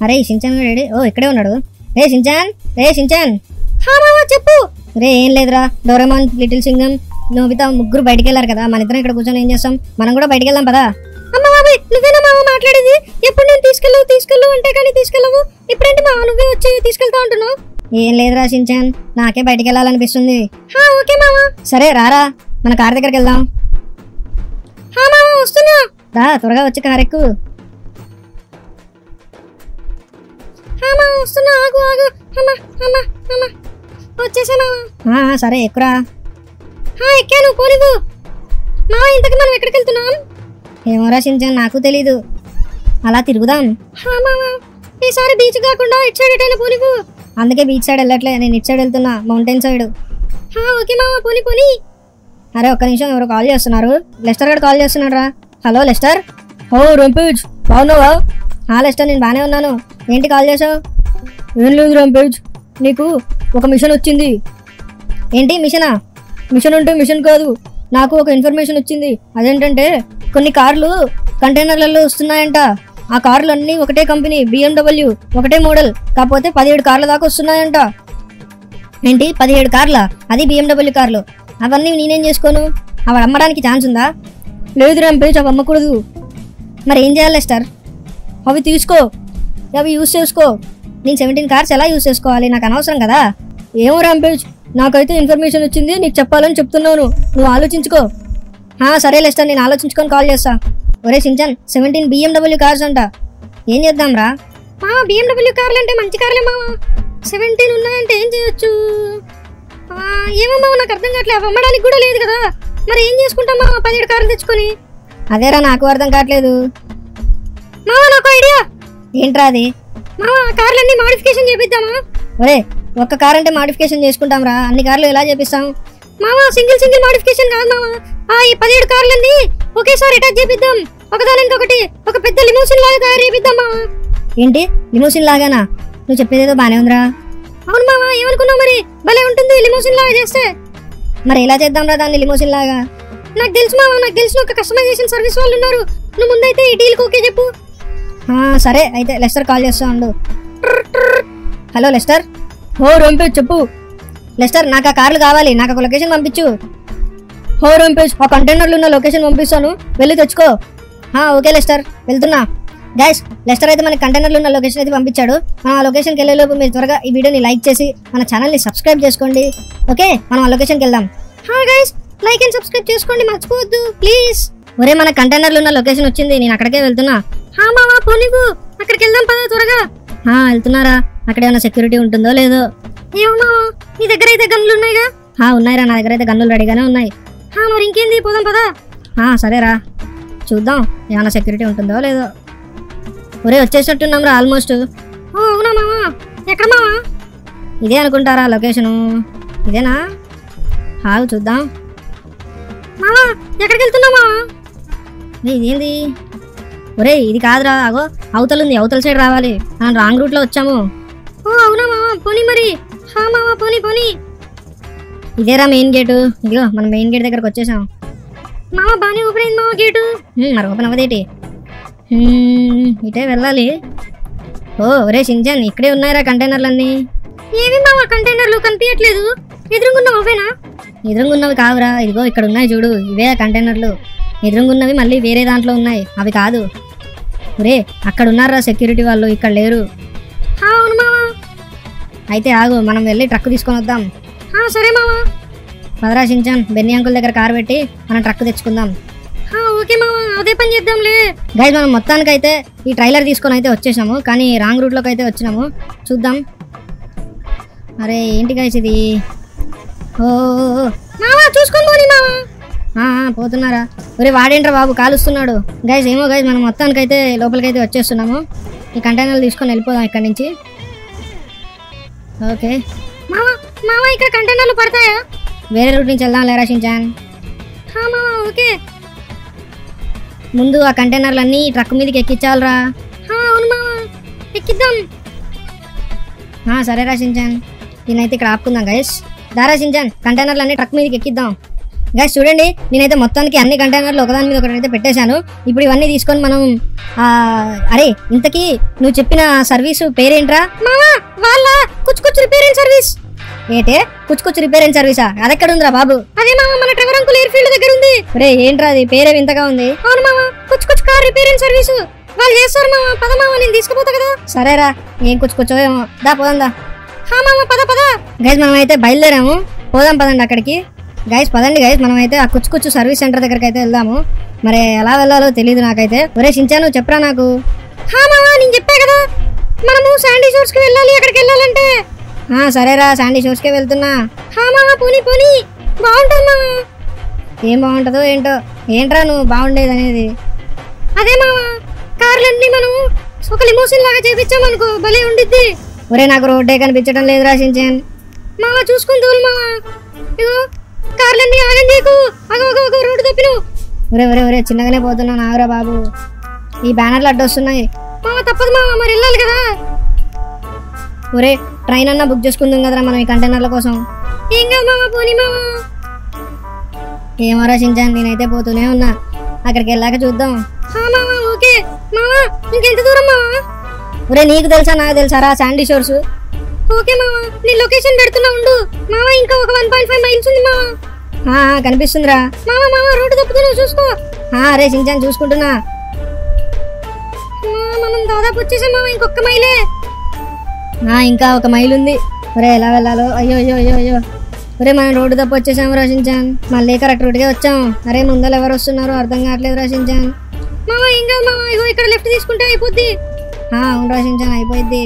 అరే Shinchan ready. ఓ ఇక్కడే ఉన్నాడు. రే షించాన్, రే షించాన్. చెప్పు. రే ఏం లేదురా, డోరేమాన్, లిటిల్ సింగం, నోబితా ముగ్గురు బయటికి వెళ్ళారు కదా, మన ఇద్దరం ఇక్కడ కూర్చొని ఏం చేస్తాం? మనం కూడా బయటికి వెళ్దాం పదా. అమ్మ బాబాయ్, నువ్వేనా మామ మాట్లాడేది? ఎప్పుడు నేను తీసుకెళ్ళు అంటే కానీ తీసుకెళ్ళవు, ఇప్పుడేంటి మామ నువ్వే వచ్చి తీసుకెళ్తా ఉంటున్నావు? ఏం లేదురా షించాన్, నాకే బయటికి వెళ్ళాలనిపిస్తుంది. ఓకే మామ. సరే రారా, మన కార్ దగ్గరికి వెళ్దాం. మామ వస్తున్నా. రా త్వరగా వచ్చి కార్ ఎక్కు. వస్తున్నా, ఆగు ఆగు. వచ్చేసానా? సరే ఎక్కురా. ఎక్కాను, పోనివ్వు. మామ ఇంతకు మనం ఎక్కడికి వెళ్తున్నాం? ఏమోరా షించాన్, నాకు తెలీదు. అలా తిరుగుదాం. ఈసారి బీచ్ కాకుండా ఇటు సైడ్ ఎటైనా పోనివ్వు. అందుకే బీచ్ సైడ్ వెళ్ళట్లే, నేను ఇటు సైడ్ వెళ్తున్నా, మౌంటైన్ సైడ్. ఓకే మామ, పోనీ. అరే ఒక్క నిమిషం, ఎవరు కాల్ చేస్తున్నారు? లెస్టర్ గారు కాల్ చేస్తున్నాడు రా. Hello Lester. ఓ రంపేజ్, బాగున్నావా? లెస్టర్, నేను బాగానే ఉన్నాను. ఏంటి కాల్ చేసావు? ఏం లేదు రంపేజ్, నీకు ఒక మిషన్ వచ్చింది. ఏంటి మిషనా? మిషన్ అంటే మిషన్ కాదు, నాకు ఒక ఇన్ఫర్మేషన్ వచ్చింది. అదేంటంటే కొన్ని కార్లు కంటైనర్లలో వస్తున్నాయంట. ఆ కార్లు అన్నీ ఒకటే కంపెనీ, BMW, ఒకటే మోడల్, కాకపోతే 17 కార్ల దాకా వస్తున్నాయంట. ఏంటి 17 కార్లా? అది BMW కార్లు. అవన్నీ నేనేం చేసుకోను? అవి అమ్మడానికి ఛాన్స్ ఉందా? లేదు రంపేజ్, అవి అమ్మకూడదు. మరి ఏం చేయాలి లెస్టర్? అవి తీసుకో, అవి యూజ్ చేసుకో. నేను 17 కార్స్ ఎలా యూజ్ చేసుకోవాలి? నాకు అనవసరం కదా. ఏమో రంపేజ్, నాకైతే ఇన్ఫర్మేషన్ వచ్చింది, నీకు చెప్పాలని చెప్తున్నాను, నువ్వు ఆలోచించుకో. సరే లెస్టర్, నేను ఆలోచించుకొని కాల్ చేస్తా. ఒరే షించాన్, 17 BMW కార్స్ అంట. ఏం చేద్దాం రా? BMW కార్లు అంటే మంచి కార్లే మామ. 17 ఉన్నాయంటే ఏం చేయొచ్చు? ఏమో మామ, నాకు అర్థం కావట్లేదు. అవి అమ్మడానికి కూడా లేదు కదా, మరి ఏం చేసుకుంటాం మామ 17 కార్లు తెచ్చుకొని? అదేరా నాకు అర్థం కావట్లేదు. మామ నాకు ఐడియా. ఏంట్రా అది? మామ కార్లన్నీ మాడిఫికేషన్ చేపిద్దామా? ఒరే ఒక్క కార్ అంటే మాడిఫికేషన్ చేసుకుంటాం రా, అన్ని కార్లు ఎలా చేపిస్తాం? మామ సింగిల్ మాడిఫికేషన్ కాదు మామ, ఈ 17 కార్లన్నీ ఒకేసారి అటాచ్ చేపిద్దాం. ఒకదానికొకటి ఒక పెద్ద లిమోసిన్ లాగా తయారు చేపిద్దాం మామ. ఏంటి లిమోసిన్ లాగానా? నువ్వు చెప్పేదేదో బానే ఉందిరా. అవును మామ, ఏమనుకున్నావు మరి? భలే ఉంటుంది లిమోసిన్ లాగా చేస్తే. మరి ఎలా చేద్దాం రా దాన్ని లిమోసిన్ లాగా? నాకు తెలుసు మామ, నాకు తెలిసిన ఒక కస్టమైజేషన్ సర్వీస్ వాళ్ళు ఉన్నారు. నువ్వు ముందైతే ఈ డీల్కి ఓకే చెప్పు. సరే అయితే లెస్టర్ కాల్ చేస్తా ఉండు. Hello Lester. ఓ రంపేజ్ చెప్పు. లెస్టర్, నాకు ఆ కార్లు కావాలి, నాకు ఒక లొకేషన్ పంపించు. ఓ రంపేజ్, ఆ కంటైనర్లు ఉన్న లొకేషన్ పంపిస్తాను, వెళ్ళి తెచ్చుకో. ఓకే లెస్టర్, వెళ్తున్నా. గైస్, లెస్టర్ అయితే మనకి కంటైనర్లు ఉన్న లొకేషన్ అయితే పంపించాడు. మనం ఆ లొకేషన్కి వెళ్ళేలోపు మీరు త్వరగా ఈ వీడియోని లైక్ చేసి మన ఛానల్ని సబ్స్క్రైబ్ చేసుకోండి. ఓకే, మనం ఆ లొకేషన్కి వెళ్దాం. గైస్, లైక్ అండ్ సబ్స్క్రైబ్ చేసుకోండి, మర్చిపోవద్దు ప్లీజ్. ఒరే మన కంటైనర్లు ఉన్న లొకేషన్ వచ్చింది, నేను అక్కడికే వెళ్తున్నా. మావా పోనివ్వు, అక్కడికి వెళ్దాం పద త్వరగా. వెళ్తున్నారా? అక్కడ ఏమైనా సెక్యూరిటీ ఉంటుందో లేదో. ఏమో మావా, నీ దగ్గర అయితే గన్నులు ఉన్నాయిగా? ఉన్నాయిరా, నా దగ్గర అయితే గన్నులు రెడీగానే ఉన్నాయి. మరి ఇంకేంది, పోదాం పదా. సరేరా, చూద్దాం ఏమైనా సెక్యూరిటీ ఉంటుందో లేదో. ఒరే వచ్చేసినట్టున్నాం రా ఆల్మోస్ట్. అవునా మావా? ఎక్కడ మావా? ఇదే అనుకుంటారా లొకేషను? ఇదేనా? చూద్దాం. మావా ఎక్కడికి వెళ్తున్నావు మావా? ఇదేంది? ఒరే ఇది కాదురా, అగో అవతలుంది, అవతల సైడ్ రావాలి. మనం రాంగ్ రూట్లో వచ్చాము. అవునా మావా? పోనీ మరి. మావా పోనీ. ఇదేరా మెయిన్ గేటు. ఇదిగో మనం మెయిన్ గేట్ దగ్గరకు వచ్చేసాం. మావా బాగానే ఓపెన్ అయింది మావా గేటు. మరి ఓపెన్ అవ్వదేటి? ఇటే వెళ్ళాలి. ఒరే షించాన్, ఇక్కడే ఉన్నాయిరా కంటైనర్లన్నీ. ఏవి మావా కంటైనర్లు కనిపించట్లేదు? ఎదురుగున్నావు అవేనా? ఎదురుగున్నవి కావురా, ఇదిగో ఇక్కడ ఉన్నాయి చూడు, ఇవే కంటైనర్లు. ఎదురుగున్నవి మళ్ళీ వేరే దాంట్లో ఉన్నాయి, అవి కాదు. ఒరే అక్కడ ఉన్నారా సెక్యూరిటీ వాళ్ళు, ఇక్కడ లేరు. అవును మావా. అయితే ఆగు, మనం వెళ్ళి ట్రక్ తీసుకొని వద్దాం. సరే మావా. పదరా షించాన్, బెన్నీ అంకుల్ దగ్గర కారు పెట్టి మనం ట్రక్ తెచ్చుకుందాం. ఓకే మావా, అదే పని చేద్దాంలే. గైస్, మనం మొత్తానికైతే ఈ ట్రైలర్ తీసుకొని అయితే వచ్చేసాము, కానీ రాంగ్ రూట్లోకి అయితే వచ్చినాము. చూద్దాం. అరే ఏంటి గైస్ ఇది? మావా చూసుకొని పోనీ మావా. పోతున్నారా? ఒరే వాడేంట్రా బాబు కాలుస్తున్నాడు. గైస్ ఏమో గైస్, మనం మొత్తానికైతే లోపలికైతే వచ్చేస్తున్నాము. ఈ కంటైనర్లు తీసుకొని వెళ్ళిపోదాం ఇక్కడి నుంచి. ఓకే మావా, ఇక్కడ కంటైనర్లు పడతాయా? వేరే రూట్ నుంచి వెళ్దాం లేరా షించాన్. మావా ఓకే. ముందు ఆ కంటైనర్లన్నీ ట్రక్ మీదకి ఎక్కించాలరా. అవును మావా, ఎక్కిద్దాం. సరేరా షించాన్, దీన్నైతే ఇక్కడ ఆపుకుందాం గైస్. దారా షించాన్, కంటైనర్లన్నీ ట్రక్ మీదకి ఎక్కిద్దాం. గైస్ చూడండి, నేనైతే మొత్తానికి అన్ని కంటైనర్లు ఒకదాని మీద ఒకటైతే పెట్టేశాను. ఇప్పుడు ఇవన్నీ తీసుకొని మనం అరే ఇంతకీ నువ్వు చెప్పిన సర్వీసు పేరేంట్రా? మామా వాళ్ళ కుచ్ రిపేర్ అండ్ సర్వీస్. ఏంటే కుచ్ రిపేర్ అండ్ సర్వీసా? అదెక్కడ ఉందిరా బాబు? అదే మామ మన ట్రెవర్ అంకుల్ ఎయిర్ ఫీల్డ్ దగ్గర ఉంది. రే ఏంట్రా అది పేరే వింతగా ఉంది. అవును మామ, కుచ్ కార్ రిపేర్ అండ్ సర్వీసు వాళ్ళు చేస్తారు మామ. పద మామ, నేను తీసుకుపోతా కదా. సరేరా, ఏం కుచ్చో ఏమో, దా పోదా. హా మామ పద గైస్, మనం అయితే బయలుదేరాము, పోదాం పదండి అక్కడికి. గైస్ పదండి గైస్, మనం అయితే ఆ కుచ్ సర్వీస్ సెంటర్ దగ్గరికి అయితే వెళ్దాము. మరి ఎలా వెళ్ళాలో తెలియదు నాకైతే. ఒరే షించాను చెప్పరా నాకు. హా మామ నేను చెప్పా కదా, మనము శాండీ షోర్స్ కి వెళ్ళాలి. అక్కడికి వెళ్ళాలంటే సరేరా, శాండీ షోర్స్ కే వెళ్తున్నా. హా మామ పోనీ బాగుంటుంది మామ. ఏం బాగుంటుందో ఏంటో. ఏంట్రా నువ్వు బాగుండేది అనేది? అదే మామ, కార్లన్నీ మనం ఒక లిమోసిన్ లాగా చేపించామనుకో భలే ఉండిద్ది. ఒరే నాకు రోడ్డే కనిపించడం లేదు రాసించాను మామ, చూసుకుని తోలు మామ. ఇగో కార్లన్నీ ఆగం చేయకు, అగో రోడ్డు తప్పిను. ఒరే చిన్నగానే పోతున్నా నాగరా బాబు, ఈ బ్యానర్లు అడ్డొస్తున్నాయి. మామ తప్పదు మామ, మరి వెళ్ళాలి కదా. ఒరే ట్రైన్ అన్నా బుక్ చేసుకుందాం కదరా మనం ఈ కంటైనర్ల కోసం. ఏం కాదు మామ, పోనీ మామ. ఏమో రాసించాను, నేనైతే పోతూనే ఉన్నా. అక్కడికి వెళ్ళాక చూద్దాం. ఓకే మామ, ఇంకెంత దూరం మామ? ఒరే నీకు తెలుసా నాకు తెలుసా రా శాండీ షోర్స్. ఓకే మామ, నీ లొకేషన్ పెడుతున్నా ఉండు మామ. ఇంకా ఒక 1.5 మైల్స్ ఉంది మామ. కనిపిస్తుందిరా మామ. రోడ్డు తప్పుతున్నావు చూసుకో. రే సించాన్ చూసుకుంటున్నా. మనం దాదాపు వచ్చేసాం మామ, ఇంకొక మైలే. ఇంకా 1 మైల్ ఉంది. ఒరే ఎలా వెళ్ళాలో, అయ్యో. ఒరే మనం రోడ్డు తప్పు వచ్చేసాము రాసించాన్. మళ్ళీ కరెక్ట్ రోడ్డుగా వచ్చాం. అరే ముందర ఎవరు వస్తున్నారో అర్థం కావట్లేదు రాసించాన్. మామ ఏం కాదు మామ, ఇగో ఇక్కడ లెఫ్ట్ తీసుకుంటే అయిపోద్ది. అవును రాసించాన్, అయిపోయింది.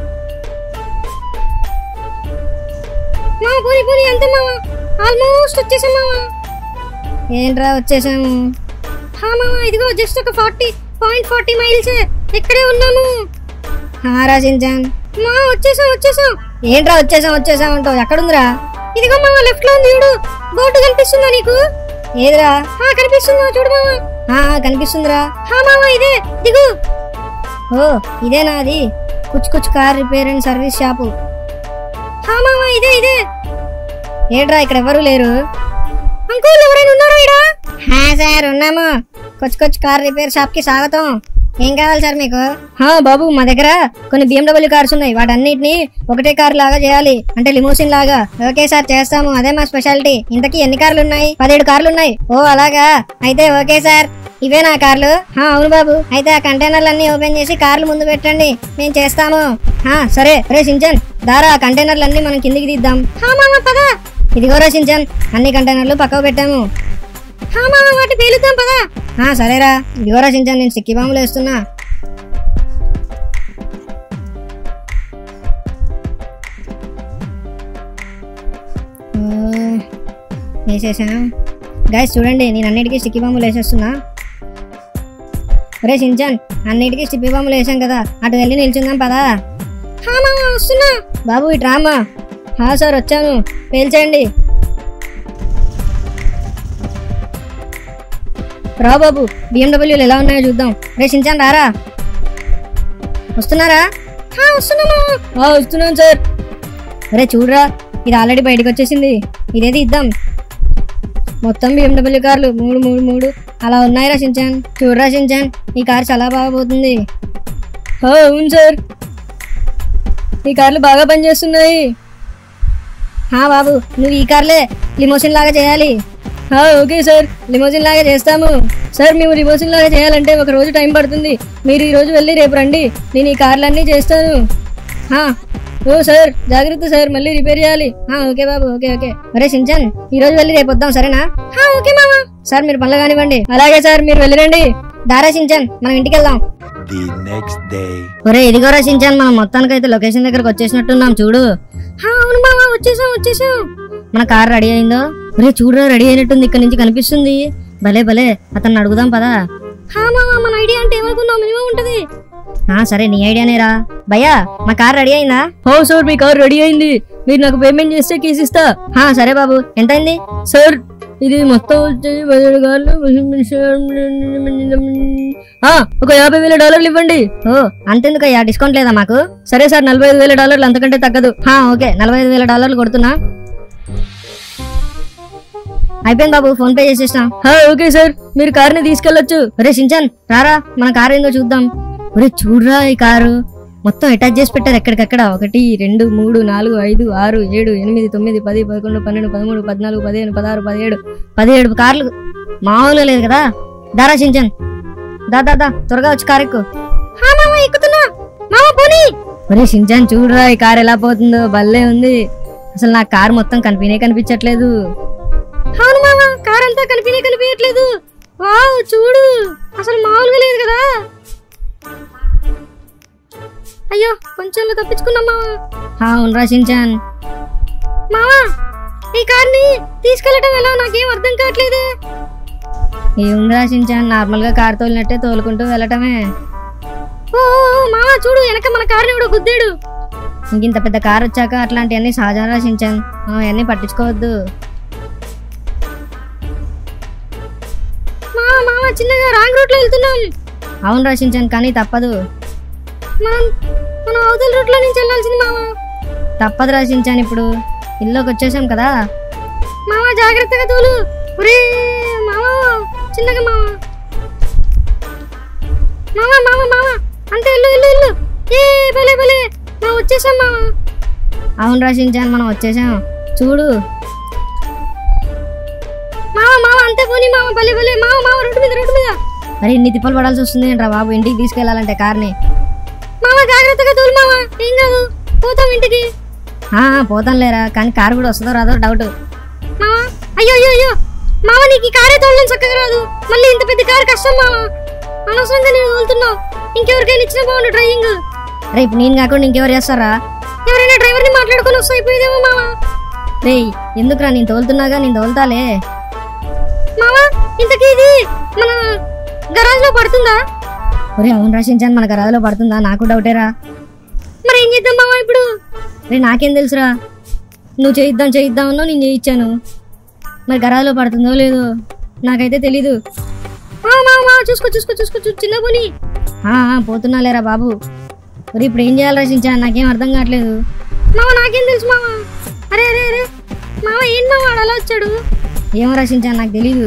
మామ పోనీ అంతే మామ, ఆల్మోస్ట్ వచ్చేసాం మామ. ఏంట్రా వచ్చేసాము? మామ ఇదిగో జస్ట్ ఒక 40.40 మైల్స్ ఇక్కడే ఉన్నాము. రాసించాన్ మా వచ్చేసాం. ఏంట్రా వచ్చేసాం అంటావు? ఎక్కడుందిరా? ఇదిగో మామ లెఫ్ట్ లో ఉంది చూడు. బోర్డు కనిపిస్తుందా నీకు? ఏదిరా? కనిపిస్తుందా చూడు మామ. కనిపిస్తుందిరా. మామ ఇదే దిగు. ఓ ఇదేనా అది? కుచ్ car repair and service shop. మామ ఇదే. ఏంట్రా ఇక్కడ ఎవరు లేరు? అంకుల్ ఎవరైనా ఉన్నారా ఇక్కడ? సార్ ఉన్నాము. కుచ్ కార్ రిపేర్ షాప్ కి స్వాగతం. ఏం కావాలి సార్ మీకు? బాబు మా దగ్గర కొన్ని BMW కార్స్ ఉన్నాయి. వాటన్నిటిని ఒకటే కార్ లాగా చేయాలి, అంటే లిమోసిన్ లాగా. ఓకే సార్ చేస్తాము, అదే మా స్పెషాలిటీ. ఇంతకీ ఎన్ని కార్లు ఉన్నాయి? 17 కార్లు ఉన్నాయి. ఓ అలాగా, అయితే ఓకే సార్. ఇవే నా కార్లు? అవును బాబు. అయితే ఆ కంటైనర్లన్నీ ఓపెన్ చేసి కార్లు ముందు పెట్టండి, మేము చేస్తాము. సరే. రే సించన్ దారా, ఆ కంటైనర్లన్నీ మనం కిందికి తీద్దాం. పదా. ఇదిగోరా సించన్, అన్ని కంటైనర్లు పక్కకు పెట్టాము. వాటి పేలుద్దాం పదా. సరేరా. ఇదిగోరా సించన్, నేను సిక్కి బాంబులు వేస్తున్నా. వేసేసాను గైస్. చూడండి నేను అన్నిటికీ స్టిక్కీ బాంబులు వేసేస్తున్నా. రే సించన్, అన్నిటికీ స్టిక్కీ బాంబులు వేసాం కదా, అటు వెళ్ళి నిల్చుందాం పదా. వస్తున్నా బాబు, ఇటు రామ్మా. సార్ వచ్చాను, పేల్చేయండి. రా బాబు, BMWలు ఎలా ఉన్నాయో చూద్దాం. రే సించాన్ రారా. వస్తున్నారా? వస్తున్నాను సార్. రే చూడరా, ఇది ఆల్రెడీ బయటకు వచ్చేసింది. ఇదేది ఇద్దాం. మొత్తం BMW కార్లు 3 అలా ఉన్నాయి రా సించాన్. చూడరా సించాన్, ఈ కార్ చాలా బాగా పోతుంది. అవును సార్, ఈ కార్లు బాగా పనిచేస్తున్నాయి. బాబు నువ్వు ఈ కార్లే లిమోసిన్ లాగా చేయాలి. ఓకే సార్, లిమోసిన్ లాగా చేస్తాము. సార్ మేము లిమోసిన్ లాగా చేయాలంటే ఒక రోజు టైం పడుతుంది. మీరు ఈరోజు వెళ్ళి రేపు రండి, నేను ఈ కార్లన్నీ చేస్తాను. ఓ సార్ జాగ్రత్త సార్, మళ్ళీ రిపేర్ చేయాలి. ఓకే బాబు, ఓకే. అరే సించన్, ఈ రోజు వెళ్ళి రేపు వద్దాం సరేనా? ఓకే మామా. సార్ మీరు పనులు కానివ్వండి. అలాగే సార్, మీరు వెళ్ళిరండి. దారా సించన్, మనం ఇంటికి వెళ్దాం. ఒరే ఇదిగోరా సించన్, మనం మొత్తానికైతే లొకేషన్ దగ్గరకు వచ్చేసినట్టున్నాం చూడు. అవును మామా, వచ్చేసాం. మన కార్ రెడీ అయిందో? ఒరే చూడరా, రెడీ అయినట్టుంది, ఇక్కడ నుంచి కనిపిస్తుంది. భలే అతన్ని అడుగుదాం పదా. మన ఐడియా అంటే ఏమనుకున్నావు, మినిమం ఉంటది. సరే నీ ఐడియానేరా. భయ్యా మా కార్ రెడీ అయిందా? సార్ మీ కార్ రెడీ అయింది, మీరు నాకు పేమెంట్ చేస్తే కీస్ ఇస్తా. సరే బాబు, ఎంత అయింది? సార్ ఇది మొత్తం వచ్చేసి 17 కార్లు, ఒక $50,000 ఇవ్వండి. అంతెందుకయ్యా, డిస్కౌంట్ లేదా మాకు? సరే సార్, $45,000, అంతకంటే తగ్గదు. ఓకే $45,000 కొడుతున్నా. అయిపోయింది బాబు, ఫోన్ పే చేసేసిన. ఓకే సార్, మీరు కార్ని తీసుకెళ్లొచ్చు. ఒరే షించాన్ రారా, మన కారు ఏందో చూద్దాం. ఒరే చూడరా, ఈ కారు మొత్తం అటాచ్ చేసి పెట్టారు ఎక్కడికక్కడ. 1 2 3 4 5 6 7 8 9 10 11 12 13 14 15 16 17 కార్లు. మామూలుగా లేదు కదా. దారా షించాన్, దా త్వరగా వచ్చి కారు ఎక్కు. ఎక్కుతున్నా మామ, పోనీ. ఒరే షించాన్ చూడరా, ఈ కారు ఎలా పోతుందో, భలే ఉంది. అసలు నా కారు మొత్తం కనిపించట్లేదు. అవును మామ, కార్ అంతా కనిపించట్లేదు. వావ్ చూడు, అసలు మామూలుగా లేదు కదా. అయ్యో కొంచెం తప్పించుకున్నాం మామ. అవును షించాన్. మామా, ఈ కార్ని తీసుకెళ్ళటం ఎలా, నాకేం అర్థం కావట్లేదు. ఏముందిరా షించాన్, నార్మల్ గా కారు తోలినట్టే తోలుకుంటూ వెళ్ళటమే. ఓ మామా చూడు, వెనక మన కార్ని కూడా గుద్దాడు. ఇంకింత పెద్ద కారు వచ్చాక అట్లాంటివన్నీ సహజం రా షించాన్, అవన్నీ పట్టించుకోవద్దు. మామ చిన్నగా రాంగ్ రూట్ లో వెళ్తున్నాం. అవును రా షించాన్, కానీ తప్పదు. మనం అవతల రూట్ లో నుంచి వెళ్ళాల్సింది మామ. తప్పదు రా షించాన్, ఇప్పుడు ఇల్లుకి వచ్చేసాం కదా. మామ జాగ్రత్తగా తోలు. ఒరే మామ, చిన్నగా మామ. మామ అంటే ఇల్లు. ఏ భలే మనం వచ్చేసాం మామ. అవును రా షించాన్, మనం వచ్చేసాం చూడు. మామ అంతే పోనీ మామ, భలే మామ రోడ్డు మీద. అరే ఇన్ని తిప్పలు పడాల్సి వస్తుంది ఏంట్రా బాబు, ఇంటికి తీసుకెళ్లాలంటే కార్ని. మామ జాగ్రత్తగా తోలు మామ, ఏం కాదు, పోతాం ఇంటికి. పోతాం లేరా, కానీ కారు కూడా వస్తుందో రాదో డౌట్. మామ అయ్యో మామ, నీకు ఈ కారే తోలడం చక్కగా రాదు. మళ్ళీ ఇంత పెద్ద కారు కష్టం మామ. అనవసరంగా నేను తోలుతున్నావు. ఇంకెవరికైనా ఇచ్చిన బాగుండు డ్రైవింగ్. రేపు నేను కాకుండా ఇంకెవరు చేస్తారా? ఎవరైనా డ్రైవర్ని మాట్లాడుకొని వస్తే అయిపోయేదేమో మామ. రే ఎందుకురా, నేను తోలుతున్నాగా, నేను తోలుతాలే. మామ ఇంతకీ ఇది మన గరాజ్ లో పడుతుందా? ఒరే అవును రాశించాను, మన గరాజ్ లో పడుతుందా? నాకు డౌటేరా. మరి ఏం చేద్దాం మామ ఇప్పుడు? రే నాకేం తెలుసురా, నువ్వు చేయిద్దామన్నా నేను చేయించాను. మరి గరాజ్ లో పడుతుందో లేదో నాకైతే తెలీదు. చూసుకో చిన్న పోనీ. పోతున్నా లేరా బాబు. మరి ఇప్పుడు ఏం చేయాలి రాశించాను, నాకేం అర్థం కావట్లేదు. మామ నాకేం తెలుసు మామ. అరే మామ ఏంటి మామ అలా వచ్చాడు? ఏమో రాశించాను, నాకు తెలీదు.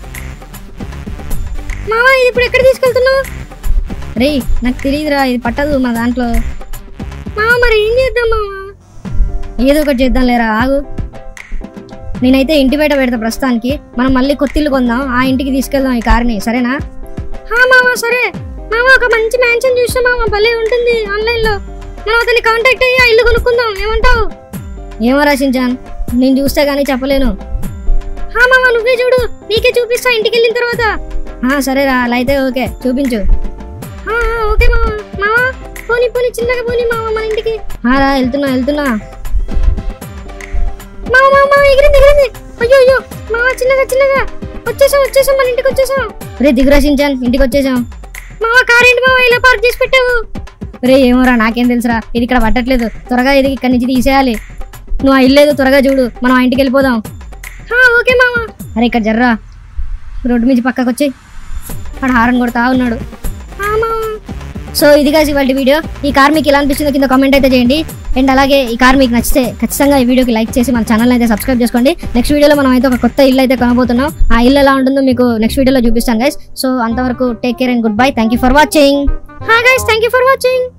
మామ ఇది ఇప్పుడు ఎక్కడ తీసుకెళ్తున్నావు? రే నాకు తెలియదురా, ఇది పట్టదు మన దాంట్లో. మామ మరి ఏం చేద్దాం మామ? ఏదో ఒకటి చేద్దాం లేరా, ఆగు. నేనైతే ఇంటి బయట పెడతా ప్రస్తుతానికి. మనం మళ్ళీ కొత్త ఇల్లు కొందాం, ఆ ఇంటికి తీసుకెళ్దాం ఈ కార్ని, సరేనా? మామ సరే మామ, ఒక మంచి మ్యాన్షన్ చూసాం మామ, భలే ఉంటుంది ఆన్లైన్లో. మనం అతన్ని కాంటాక్ట్ అయ్యి ఆ ఇల్లు కొనుక్కుందాం, ఏమంటావు? ఏమో రాశించాను, నేను చూస్తే గానీ చెప్పలేను. మామ నువ్వే చూడు, నీకే చూపిస్తా ఇంటికి వెళ్ళిన తర్వాత. సరేరా, అలా అయితే ఓకే, చూపించు. ఓకే మామ పోనీ చిన్నగా పోనీ మామ మన ఇంటికి. రా వెళ్తున్నా. మామ ఎగిరింది. అయ్యో మామ చిన్నగా వచ్చేసాం మన ఇంటికి వచ్చేసాం. రే దిగురాశించాను, ఇంటికి వచ్చేసాం. మామ కార్ ఏంటి మామ ఇలా పార్క్ చేసి పెట్టావు? రే ఏమోరా, నాకేం తెలుసురా, ఇది ఇక్కడ పట్టట్లేదు. త్వరగా ఇది ఇక్కడి నుంచి తీసేయాలి. నువ్వు ఆ ఇల్లేదు త్వరగా చూడు, మనం ఆ ఇంటికి వెళ్ళిపోదాం. ఓకే మామ. అరే ఇక్కడ జర్రా, రోడ్డు మీద పక్కకు వచ్చి అక్కడ హారన్ కొడతా ఉన్నాడు. సో ఇది కాసి వాళ్ళ వీడియో. ఈ కార్ మీకు ఎలా అనిపిస్తుందో కింద కామెంట్ అయితే చేయండి. అండ్ అలాగే ఈ కార్ మీకు నచ్చితే ఖచ్చితంగా ఈ వీడియోకి లైక్ చేసి మన ఛానల్ అయితే సబ్స్క్రైబ్ చేసుకోండి. నెక్స్ట్ వీడియోలో మనం అయితే ఒక కొత్త ఇల్లు అయితే కొనబోతున్నాం. ఆ ఇల్లు ఎలా ఉంటుందో మీకు నెక్స్ట్ వీడియోలో చూపిస్తాను గైస్. సో అంతవరకు take care and good bye. Thank you for watching. Thank you for watching.